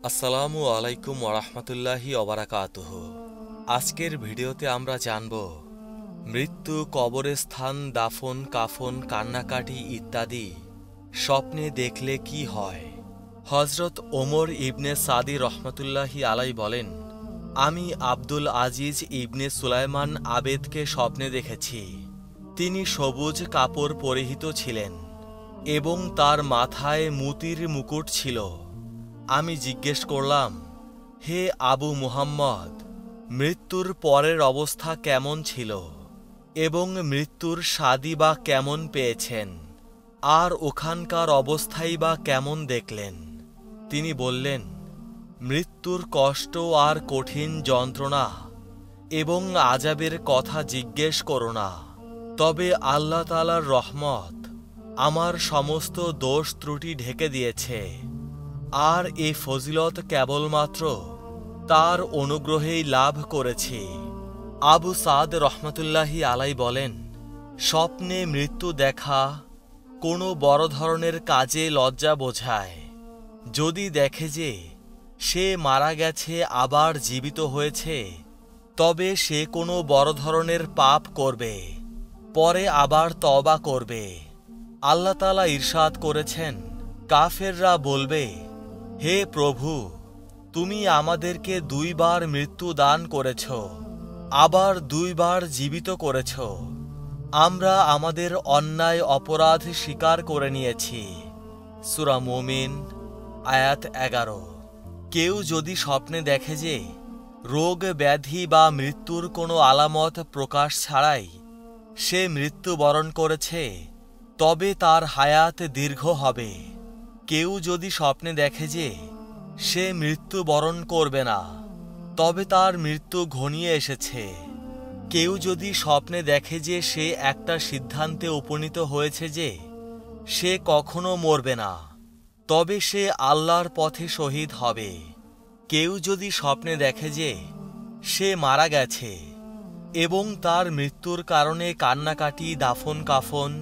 আসসালামু আলাইকুম ওয়ারাহমাতুল্লাহি ওয়াবারাকাতুহু। আজকের ভিডিওতে আমরা জানব মৃত্যু, কবরস্থান, দাফন কাফন, কান্নাকাটি ইত্যাদি স্বপ্নে দেখলে কি হয়। হযরত ওমর ইবনে সাদি রহমতুল্লাহি আলাই বলেন, আমি আব্দুল আজিজ ইবনে সুলাইমান আবেদকে স্বপ্নে দেখেছি। তিনি সবুজ কাপড় পরিহিত ছিলেন এবং তার মাথায় মুতির মুকুট ছিল। আমি জিজ্ঞেস করলাম, হে আবু মুহাম্মদ, মৃত্যুর পরের অবস্থা কেমন ছিল এবং মৃত্যুর স্বাদই বা কেমন পেয়েছেন, আর ওখানকার অবস্থাই বা কেমন দেখলেন? তিনি বললেন, মৃত্যুর কষ্ট আর কঠিন যন্ত্রণা এবং আযাবের কথা জিজ্ঞেস করো না, তবে আল্লাহ তাআলার রহমত আমার সমস্ত দোষ ত্রুটি ঢেকে দিয়েছে, আর এ ফজিলত কেবলমাত্র তার অনুগ্রহেই লাভ করেছি। আবু সাদ রহমতুল্লাহি আলাই বলেন, স্বপ্নে মৃত্যু দেখা কোনো বড় ধরনের কাজে লজ্জা বোঝায়। যদি দেখে যে সে মারা গেছে আবার জীবিত হয়েছে, তবে সে কোনো বড় ধরনের পাপ করবে, পরে আবার তওবা করবে। আল্লাহ তাআলা ইরশাদ করেছেন, কাফেররা বলবে, হে প্রভু, তুমি আমাদেরকে 2 বার মৃত্যু দান করেছ, আবার 2 বার জীবিত করেছ। আমরা আমাদের অন্যায় অপরাধ স্বীকার করে নিয়েছি। সূরা মুমিন আয়াত 11। কেউ যদি স্বপ্নে দেখে যে রোগ ব্যাধি বা মৃত্যুর কোনো আলামত প্রকাশ ছাড়াই সে মৃত্যুবরণ করেছে, তবে তার হায়াত দীর্ঘ হবে। কেউ যদি স্বপ্নে দেখে যে সে মৃত্যুবরণ করবে না, তবে তার মৃত্যু ঘনিয়ে এসেছে। কেউ যদি স্বপ্নে দেখে যে সে একটা সিদ্ধান্তে উপনীত হয়েছে যে সে কখনো মরবে না, তবে সে আল্লাহর পথে শহীদ হবে। কেউ যদি স্বপ্নে দেখে যে সে মারা গেছে এবং তার মৃত্যুর কারণে কান্নাকাটি, দাফন কাফন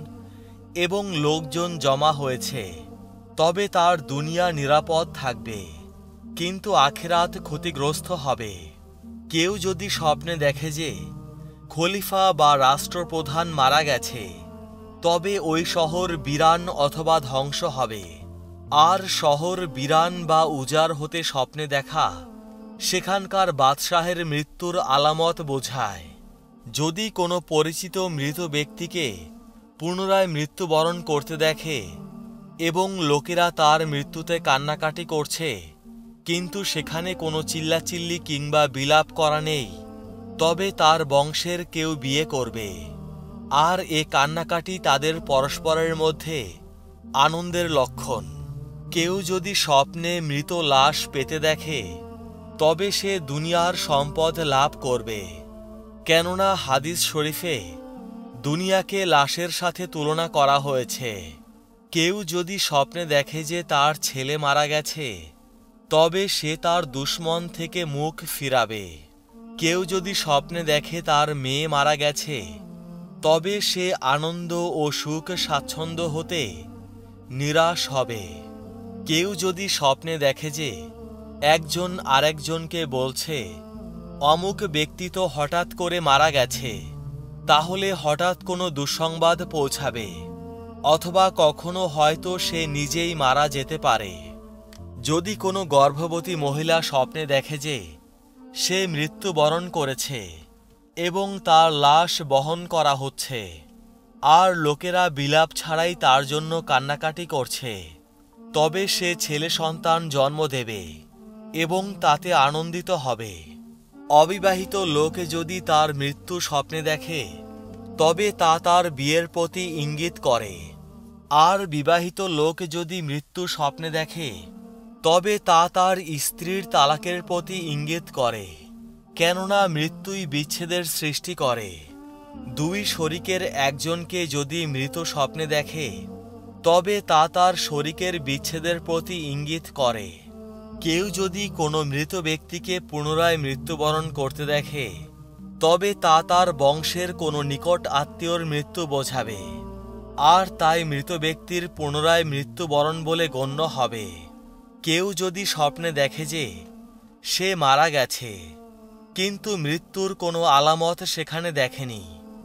এবং লোকজন জমা হয়েছে, তবে তার দুনিয়া নিরাপদ থাকবে, কিন্তু আখিরাত ক্ষতিগ্রস্ত হবে। কেউ যদি স্বপ্নে দেখে যে খলিফা বা রাষ্ট্রপ্রধান মারা গেছে, তবে ওই শহর বিরান অথবা ধ্বংস হবে। আর শহর বিরান বা উজাড় হতে স্বপ্নে দেখা সেখানকার বাদশাহের মৃত্যুর আলামত বোঝায়। যদি কোনো পরিচিত মৃত ব্যক্তিকে পুনরায় মৃত্যুবরণ করতে দেখে এবং লোকেরা তার মৃত্যুতে কান্নাকাটি করছে, কিন্তু সেখানে কোনো চিল্লাচিল্লি কিংবা বিলাপ করা নেই, তবে তার বংশের কেউ বিয়ে করবে, আর এ কান্নাকাটি তাদের পরস্পরের মধ্যে আনন্দের লক্ষণ। কেউ যদি স্বপ্নে মৃত লাশ পেতে দেখে, তবে সে দুনিয়ার সম্পদ লাভ করবে, কেননা হাদিস শরীফে দুনিয়াকে লাশের সাথে তুলনা করা হয়েছে। কেউ যদি স্বপ্নে দেখে যে তার ছেলে মারা গেছে, তবে সে তার দুশমন থেকে মুখ ফিরাবে। কেউ যদি স্বপ্নে দেখে তার মেয়ে মারা গেছে, তবে সে আনন্দ ও সুখ স্বাচ্ছন্দ্য হতে নিরাশ হবে। কেউ যদি স্বপ্নে দেখে যে একজন আরেকজনকে বলছে, অমুক ব্যক্তি তো হঠাৎ করে মারা গেছে, তাহলে হঠাৎ কোনো দুঃসংবাদ পৌঁছাবে, অথবা কখনো হয়তো সে নিজেই মারা যেতে পারে। যদি কোনো গর্ভবতী মহিলা স্বপ্নে দেখে যে সে মৃত্যুবরণ করেছে এবং তার লাশ বহন করা হচ্ছে, আর লোকেরা বিলাপ ছাড়াই তার জন্য কান্নাকাটি করছে, তবে সে ছেলে সন্তান জন্ম দেবে এবং তাতে আনন্দিত হবে। অবিবাহিত লোক যদি তার মৃত্যু স্বপ্নে দেখে, তবে তা তার বিয়ের প্রতি ইঙ্গিত করে। আর বিবাহিত লোক যদি মৃত্যু স্বপ্নে দেখে, তবে তা তার স্ত্রীর তালাকের প্রতি ইঙ্গিত করে, কেননা মৃত্যুই বিচ্ছেদের সৃষ্টি করে। 2 শরীকের একজনকে যদি মৃত স্বপ্নে দেখে, তবে তা তার শরীকের বিচ্ছেদের প্রতি ইঙ্গিত করে। কেউ যদি কোনো মৃত ব্যক্তিকে পুনরায় মৃত্যুবরণ করতে দেখে, তবে তা তার বংশের কোনো নিকট আত্মীয়র মৃত্যু বোঝাবে, আর তাই মৃত ব্যক্তির পুনরায় মৃত্যুবরণ বলে গণ্য হবে। কেউ যদি স্বপ্নে দেখে যে সে মারা গেছে কিন্তু মৃত্যুর কোনো আলামত সেখানে দেখেনি,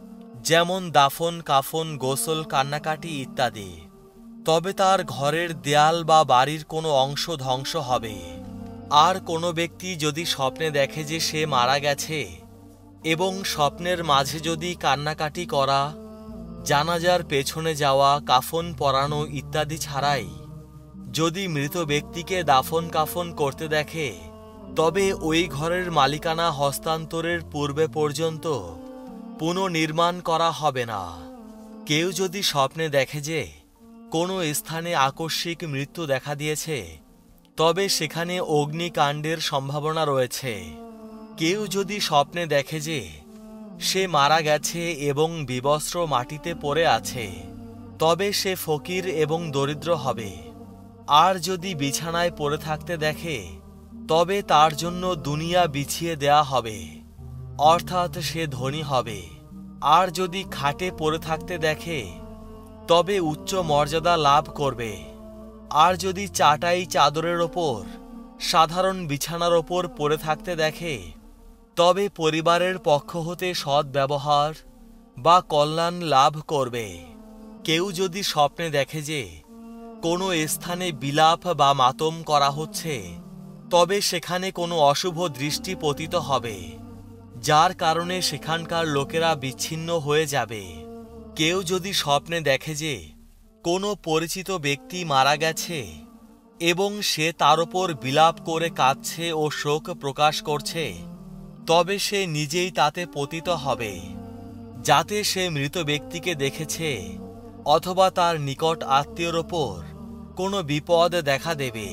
যেমন দাফন কাফন গোসল কান্নাকাটি ইত্যাদি, তবে তার ঘরের দেয়াল বা বাড়ির কোনো অংশ ধ্বংস হবে। আর কোনো ব্যক্তি যদি স্বপ্নে দেখে যে সে মারা গেছে এবং স্বপ্নের মাঝে যদি কান্নাকাটি করা, জানাজার পেছনে যাওয়া, কাফন পরানো ইত্যাদি ছাড়াই যদি মৃত ব্যক্তিকে দাফন কাফন করতে দেখে, তবে ওই ঘরের মালিকানা হস্তান্তরের পূর্বে পর্যন্ত পুনর্নির্মাণ করা হবে না। কেউ যদি স্বপ্নে দেখে যে কোনো স্থানে আকস্মিক মৃত্যু দেখা দিয়েছে, তবে সেখানে অগ্নিকাণ্ডের সম্ভাবনা রয়েছে। কেউ যদি স্বপ্নে দেখে যে সে মারা গেছে এবং বিবস্ত্র মাটিতে পড়ে আছে, তবে সে ফকির এবং দরিদ্র হবে। আর যদি বিছানায় পড়ে থাকতে দেখে, তবে তার জন্য দুনিয়া বিছিয়ে দেয়া হবে, অর্থাৎ সে ধনী হবে। আর যদি খাটে পড়ে থাকতে দেখে, তবে উচ্চ মর্যাদা লাভ করবে। আর যদি চাটাই চাদরের ওপর, সাধারণ বিছানার ওপর পড়ে থাকতে দেখে, তবে পরিবারের পক্ষ হতে সৎ ব্যবহার বা কল্যাণ লাভ করবে। কেউ যদি স্বপ্নে দেখে যে কোনো স্থানে বিলাপ বা মাতম করা হচ্ছে, তবে সেখানে কোনো অশুভ দৃষ্টি পতিত হবে, যার কারণে সেখানকার লোকেরা বিচ্ছিন্ন হয়ে যাবে। কেউ যদি স্বপ্নে দেখে যে কোনো পরিচিত ব্যক্তি মারা গেছে এবং সে তার উপর বিলাপ করে কাঁদছে ও শোক প্রকাশ করছে, তবে সে নিজেই তাতে পতিত হবে, যাতে সে মৃত ব্যক্তিকে দেখেছে অথবা তার নিকট আত্মীয়র ওপর কোনো বিপদ দেখা দেবে,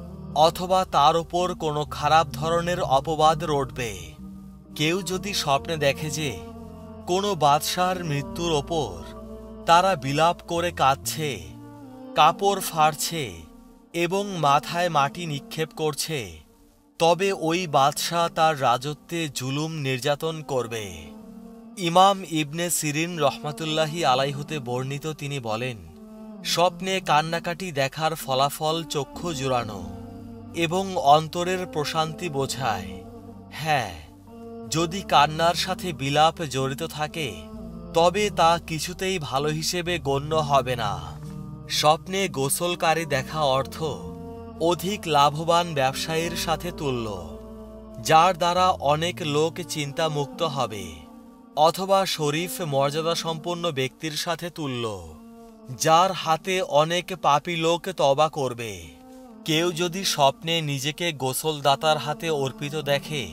অথবা তার ওপর কোনো খারাপ ধরনের অপবাদ রটবে। কেউ যদি স্বপ্নে দেখে যে কোনো বাদশার মৃত্যুর ওপর তারা বিলাপ করে কাঁদছে, কাপড় ফাড়ছে এবং মাথায় মাটি নিক্ষেপ করছে, তবে ওই বাদশাহ তার রাজত্বে জুলুম নির্যাতন করবে। ইমাম ইবনে সিরিন রহমাতুল্লাহি আলাইহি হতে বর্ণিত, তিনি বলেন, স্বপ্নে কান্নাকাটি দেখার ফলাফল চক্ষু জুড়ানো এবং অন্তরের প্রশান্তি বোঝায়। হ্যাঁ, যদি কান্নার সাথে বিলাপ জড়িত থাকে, তবে তা কিছুতেই ভালো হিসেবে গণ্য হবে না। স্বপ্নে গোসলকারী দেখা অর্থ অধিক লাভবান ব্যবসায়ীর সাথে তুল্য, যার দ্বারা অনেক লোক চিন্তামুক্ত হবে, অথবা শরীফ মর্যাদাসম্পন্ন ব্যক্তির সাথে তুল্য, যার হাতে অনেক পাপী লোক তওবা করবে। কেউ যদি স্বপ্নে নিজেকে গোসলদাতার হাতে অর্পিত দেখে,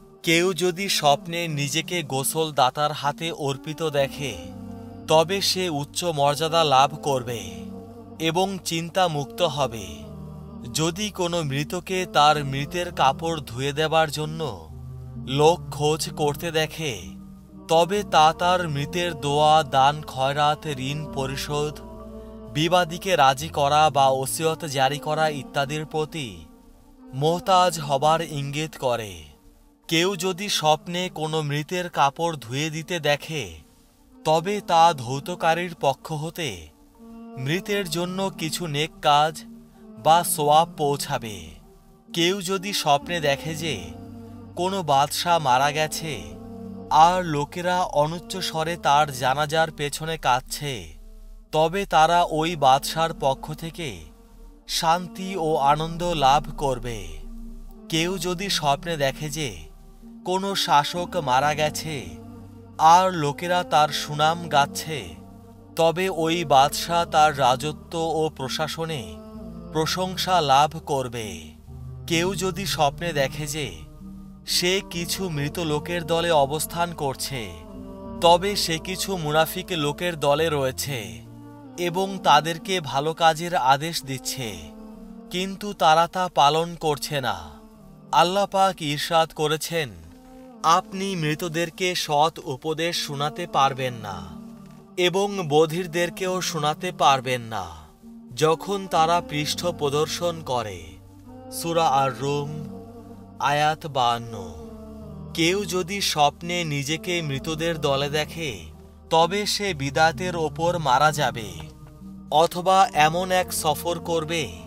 তবে সে উচ্চ মর্যাদা লাভ করবে এবং চিন্তা মুক্ত হবে। যদি কোনো মৃতকে তার মৃতের কাপড় ধুয়ে দেবার জন্য লোক খোঁজ করতে দেখে, তবে তা তার মৃতের দোয়া, দান, খয়রাত, ঋণ পরিশোধ, বিবাদীকে রাজি করা বা ওসিয়ত জারি করা ইত্যাদির প্রতি মোহতাজ হবার ইঙ্গিত করে। কেউ যদি স্বপ্নে কোনো মৃতের কাপড় ধুয়ে দিতে দেখে, তবে তা ধৌতকারীর পক্ষ হতে মৃতের জন্য কিছু নেক কাজ বা সোয়াব পৌঁছাবে। কেউ যদি স্বপ্নে দেখে যে কোনো বাদশাহ মারা গেছে আর লোকেরা অনুচ্চ স্বরে তার জানাজার পেছনে কাঁদছে, তবে তারা ওই বাদশার পক্ষ থেকে শান্তি ও আনন্দ লাভ করবে। কেউ যদি স্বপ্নে দেখে যে কোনো শাসক মারা গেছে আর লোকেরা তার সুনাম গাচ্ছে, তবে ওই বাদশাহ তার রাজত্ব ও প্রশাসনে প্রশংসা লাভ করবে। কেউ যদি স্বপ্নে দেখে যে সে কিছু মৃত লোকের দলে অবস্থান করছে, তবে সে কিছু মুনাফিক লোকের দলে রয়েছে এবং তাদেরকে ভালো কাজের আদেশ দিচ্ছে, কিন্তু তারা তা পালন করছে না। আল্লাহ পাক ইরশাদ করেছেন, আপনি মৃতদেরকে সৎ উপদেশ শোনাতে পারবেন না এবং বধিরদেরকেও শোনাতে পারবেন না যখন তারা পৃষ্ঠ প্রদর্শন করে। সূরা আর-রুম আয়াত 52। কেউ যদি স্বপ্নে নিজেকে মৃতদের দলে দেখে, তবে সে বিদাতের ওপর মারা যাবে, অথবা এমন এক সফর করবে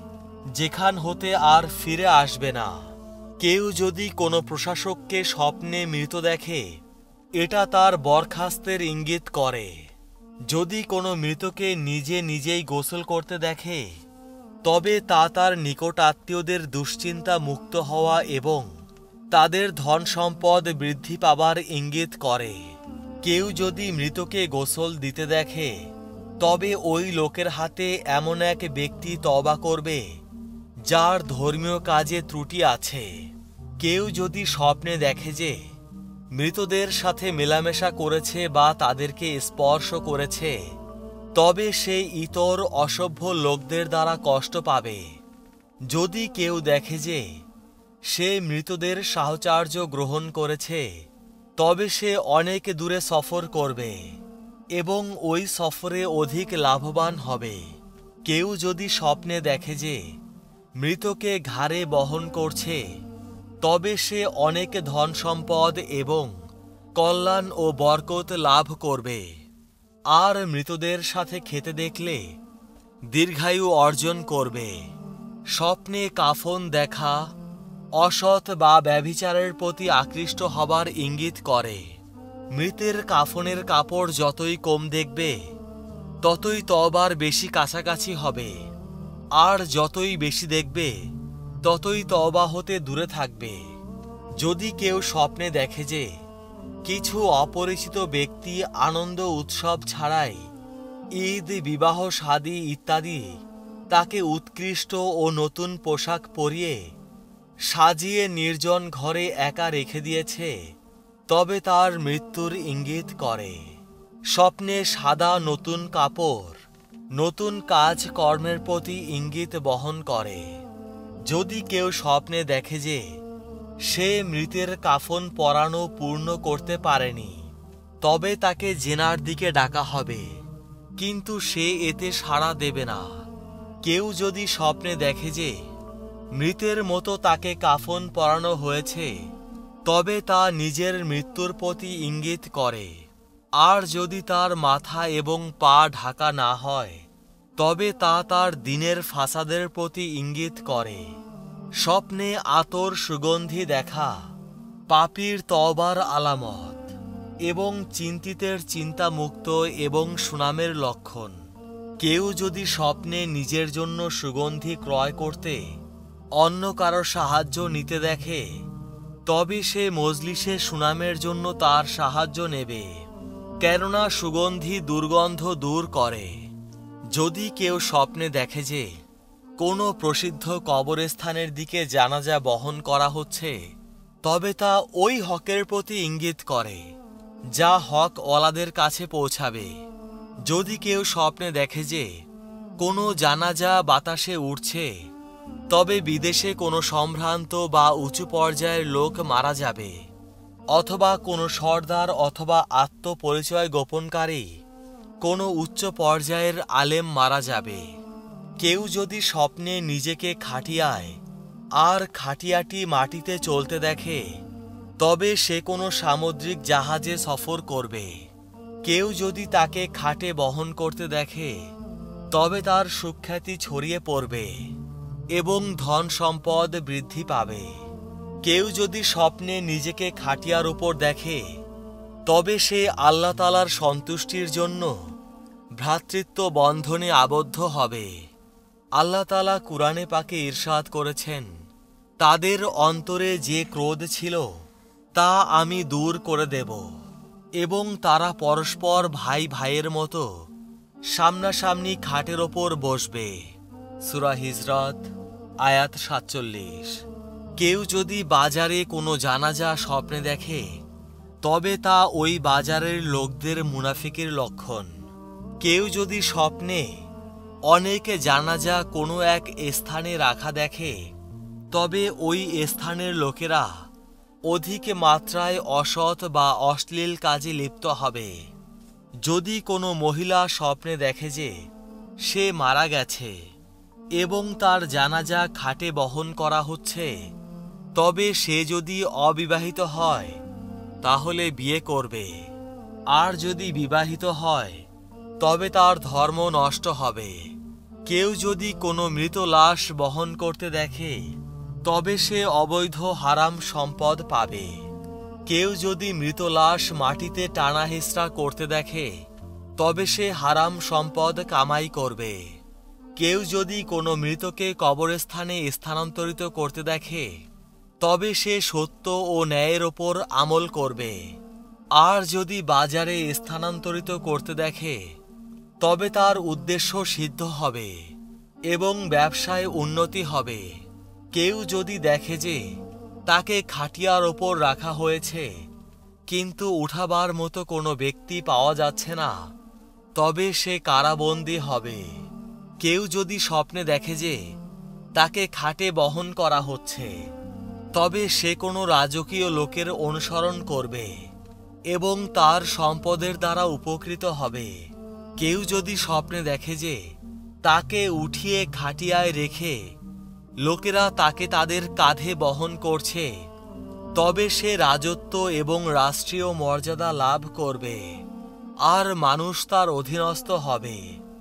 যেখান হতে আর ফিরে আসবে না। কেউ যদি কোনো প্রশাসককে স্বপ্নে মৃত দেখে, এটা তার বরখাস্তের ইঙ্গিত করে। যদি কোনো মৃতকে নিজে নিজেই গোসল করতে দেখে, তবে তা তার নিকট আত্মীয়দের দুশ্চিন্তা মুক্ত হওয়া এবং তাদের ধন সম্পদ বৃদ্ধি পাবার ইঙ্গিত করে। কেউ যদি মৃতকে গোসল দিতে দেখে, তবে ওই লোকের হাতে এমন এক ব্যক্তি তওবা করবে যার ধর্মীয় কাজে ত্রুটি আছে। কেউ যদি স্বপ্নে দেখে যে মৃতদের সাথে মেলামেশা করেছে বা তাদেরকে স্পর্শ করেছে, তবে সে ইতর অসভ্য লোকদের দ্বারা কষ্ট পাবে। যদি কেউ দেখে যে সে মৃতদের সাহচর্য গ্রহণ করেছে, তবে সে অনেক দূরে সফর করবে এবং ওই সফরে অধিক লাভবান হবে। কেউ যদি স্বপ্নে দেখে যে মৃতকে ঘাড়ে বহন করছে, তবে সে অনেক ধন সম্পদ এবং কল্যাণ ও বরকত লাভ করবে। আর মৃতদের সাথে খেতে দেখলে দীর্ঘায়ু অর্জন করবে। স্বপ্নে কাফন দেখা অসৎ বা ব্যভিচারের প্রতি আকৃষ্ট হবার ইঙ্গিত করে। মৃতের কাফনের কাপড় যতই কম দেখবে, ততই তওবার বেশি কাছাকাছি হবে, আর যতই বেশি দেখবে, ততই তওবা হতে দূরে থাকবে। যদি কেউ স্বপ্নে দেখে যে কিছু অপরিচিত ব্যক্তি আনন্দ উৎসব ছাড়াই ঈদ, বিবাহ, শাদী ইত্যাদি তাকে উৎকৃষ্ট ও নতুন পোশাক পরিয়ে সাজিয়ে নির্জন ঘরে একা রেখে দিয়েছে, তবে তার মৃত্যুর ইঙ্গিত করে। স্বপ্নে সাদা নতুন কাপড় নতুন কাজ কর্মের প্রতি ইঙ্গিত বহন করে। যদি কেউ স্বপ্নে দেখে যে সে মৃতের কাফন পরানো পূর্ণ করতে পারেনি, তবে তাকে জেনার দিকে ডাকা হবে, কিন্তু সে এতে সাড়া দেবে না। কেউ যদি স্বপ্নে দেখে যে মৃতের মতো তাকে কাফন পরানো হয়েছে, তবে তা নিজের মৃত্যুর প্রতি ইঙ্গিত করে। আর যদি তার মাথা এবং পা ঢাকা না হয়, তবে তা তার দিনের ফাসাদের প্রতি ইঙ্গিত করে। স্বপ্নে আতর সুগন্ধি দেখা পাপীর তওবার আলামত এবং চিন্তিতের চিন্তামুক্ত এবং সুনামের লক্ষণ। কেউ যদি স্বপ্নে নিজের জন্য সুগন্ধি ক্রয় করতে অন্য কারো সাহায্য নিতে দেখে, তবে সে মজলিসে সুনামের জন্য তার সাহায্য নেবে, কেননা সুগন্ধি দুর্গন্ধ দূর করে। যদি কেউ স্বপ্নে দেখে যে কোনো প্রসিদ্ধ কবরস্থানের দিকে জানাজা বহন করা হচ্ছে, তবে তা ওই হকের প্রতি ইঙ্গিত করে যা হক ওয়ালাদের কাছে পৌঁছাবে। যদি কেউ স্বপ্নে দেখে যে কোনো জানাজা বাতাসে উঠছে, তবে বিদেশে কোনো সম্ভ্রান্ত বা উঁচু পর্যায়ের লোক মারা যাবে, অথবা কোনো সর্দার অথবা আত্মপরিচয় গোপনকারী কোনো উচ্চ পর্যায়ের আলেম মারা যাবে। কেউ যদি স্বপ্নে নিজেকে খাটিয়ায় আর খাটিয়াটি মাটিতে চলতে দেখে, তবে সে কোনো সামুদ্রিক জাহাজে সফর করবে। কেউ যদি তাকে খাটে বহন করতে দেখে, তবে তার সুখ্যাতি ছড়িয়ে পড়বে এবং ধন সম্পদ বৃদ্ধি পাবে। কেউ যদি স্বপ্নে নিজেকে খাটিয়ার উপর দেখে, তবে সে আল্লাহ তাআলার সন্তুষ্টির জন্য ভ্রাতৃত্ব বন্ধনে আবদ্ধ হবে। আল্লাহ তাআলা কুরআনে পাকে ইরশাদ করেছেন, তাদের অন্তরে যে ক্রোধ ছিল তা আমি দূর করে দেব এবং তারা পরস্পর ভাই ভাইয়ের মতো সামনাসামনি খাটের ওপর বসবে। সূরা হিজরাত আয়াত ৪৭। কেউ যদি বাজারে কোনো জানাজা স্বপ্নে দেখে, তবে তা ওই বাজারের লোকদের মুনাফিকের লক্ষণ। কেউ যদি স্বপ্নে অনেক জানাজা কোনো এক স্থানে রাখা দেখে, তবে ওই স্থানের লোকেরা অধিক মাত্রায় অসৎ বা অশ্লীল কাজে লিপ্ত হবে। যদি কোনো মহিলা স্বপ্নে দেখে যে সে মারা গেছে এবং তার জানাজা খাটে বহন করা হচ্ছে, তবে সে যদি অবিবাহিত হয় তাহলে বিয়ে করবে, আর যদি বিবাহিত হয় তবে তার ধর্ম নষ্ট হবে। কেউ যদি কোনো মৃত লাশ বহন করতে দেখে তবে সে অবৈধ হারাম সম্পদ পাবে। কেউ যদি মৃত লাশ মাটিতে টানা হেঁচড়া করতে দেখে তবে সে হারাম সম্পদ কামাই করবে। কেউ যদি কোনো মৃতকে কবরস্থানে স্থানান্তরিত করতে দেখে তবে সে সত্য ও ন্যায়ের ওপর আমল করবে। আর যদি বাজারে স্থানান্তরিত করতে দেখে তবে তার উদ্দেশ্য সিদ্ধ হবে এবং ব্যবসায় উন্নতি হবে। কেউ যদি দেখে যে তাকে খাটিয়ার ওপর রাখা হয়েছে কিন্তু উঠাবার মতো কোনো ব্যক্তি পাওয়া যাচ্ছে না তবে সে কারাবন্দী হবে। কেউ যদি স্বপ্নে দেখে যে তাকে খাটে বহন করা হচ্ছে তবে সে কোনো রাজকীয় লোকের অনুসরণ করবে এবং তার সম্পদের দ্বারা উপকৃত হবে। কেউ যদি স্বপ্নে দেখে যে তাকে উঠিয়ে খাটিয়ায় রেখে লোকেরা তাকে তাদের কাঁধে বহন করছে তবে সে রাজত্ব এবং রাষ্ট্রীয় মর্যাদা লাভ করবে আর মানুষ তার অধীনস্থ হবে।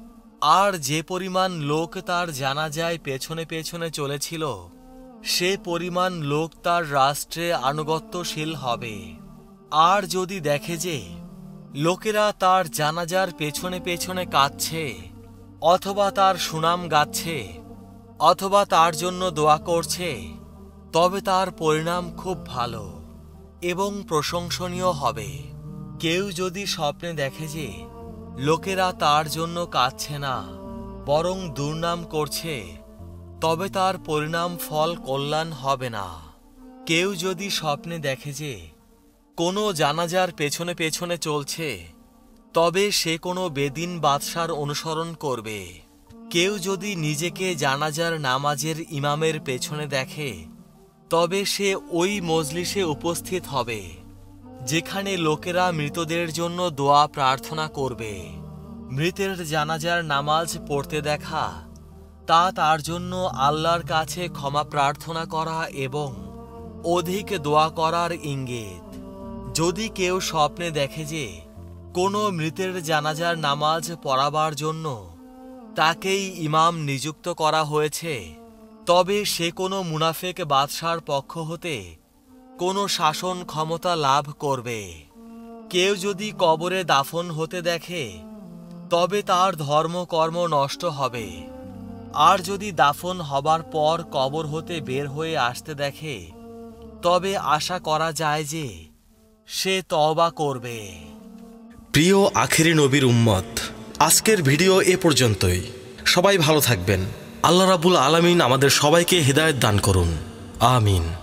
আর যে পরিমাণ লোক তার জানাজায় পেছনে পেছনে চলেছিল সে পরিমাণ লোক তার রাষ্ট্রে আনুগত্যশীল হবে। আর যদি দেখে যে লোকেরা তার জানাজার পেছনে পেছনে কাঁদছে অথবা তার সুনাম গাচ্ছে অথবা তার জন্য দোয়া করছে তবে তার পরিণাম খুব ভালো এবং প্রশংসনীয় হবে। কেউ যদি স্বপ্নে দেখে যে লোকেরা তার জন্য কাঁদছে না বরং দুর্নাম করছে তবে তার পরিণাম ফল কল্যাণ হবে না। কেউ যদি স্বপ্নে দেখে যে কোনো জানাজার পেছনে পেছনে চলছে তবে সে কোনো বেদিন বাদশার অনুসরণ করবে। কেউ যদি নিজেকে জানাজার নামাজের ইমামের পেছনে দেখে তবে সে ওই মজলিসে উপস্থিত হবে যেখানে লোকেরা মৃতদের জন্য দোয়া প্রার্থনা করবে। মৃতের জানাজার নামাজ পড়তে দেখা তা তার জন্য আল্লাহর কাছে ক্ষমা প্রার্থনা করা এবং অধিক দোয়া করার ইঙ্গিত। যদি কেউ স্বপ্নে দেখে যে কোনো মৃতের জানাজার নামাজ পড়াবার জন্য তাকেই ইমাম নিযুক্ত করা হয়েছে তবে সে কোনো মুনাফেক বাদশার পক্ষ হতে কোনো শাসন ক্ষমতা লাভ করবে। কেউ যদি কবরে দাফন হতে দেখে তবে তার ধর্মকর্ম নষ্ট হবে। আর যদি দাফন হবার পর কবর হতে বের হয়ে আসতে দেখে তবে আশা করা যায় যে সে তওবা করবে। প্রিয় আখেরি নবীর উম্মত, আজকের ভিডিও এ পর্যন্তই। সবাই ভালো থাকবেন। আল্লাহ রাব্বুল আলামিন আমাদের সবাইকে হিদায়াত দান করুন। আমিন।